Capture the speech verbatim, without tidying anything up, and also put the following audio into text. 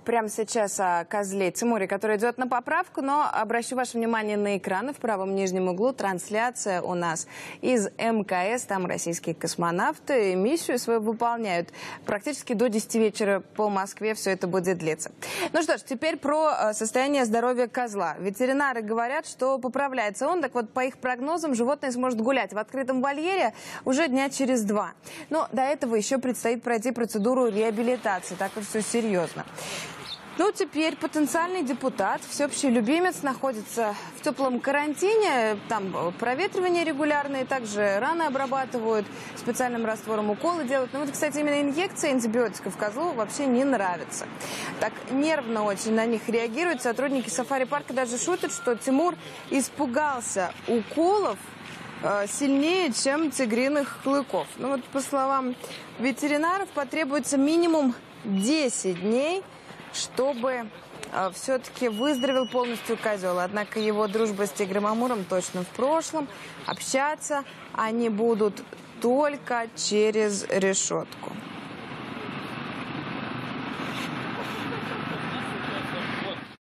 прямо сейчас о козле Тимуре, который идет на поправку, но обращу ваше внимание на экраны в правом нижнем углу. Трансляция у нас из эм ка эс. Там российские космонавты миссию свою выполняют. Практически до десяти вечера по Москве все это будет длиться. Ну что ж, теперь про состояние здоровья козла. Ветеринары говорят, что поправляется он. Так вот, по их прогнозам, животное сможет гулять в открытом вольере уже дня через два. Но до этого еще предстоит пройти процедуру реабилитации. Так и все серьезно. Ну, теперь потенциальный депутат, всеобщий любимец, находится в теплом карантине. Там проветривание регулярные, также раны обрабатывают, специальным раствором уколы делают. Но вот, кстати, именно инъекция антибиотиков козлу вообще не нравится. Так нервно очень на них реагируют. Сотрудники сафари-парка даже шутят, что Тимур испугался уколов сильнее, чем тигриных клыков. Ну вот, по словам ветеринаров, потребуется минимум десять дней, чтобы э, все-таки выздоровел полностью козел. Однако его дружба с тигром Амуром точно в прошлом. Общаться они будут только через решетку.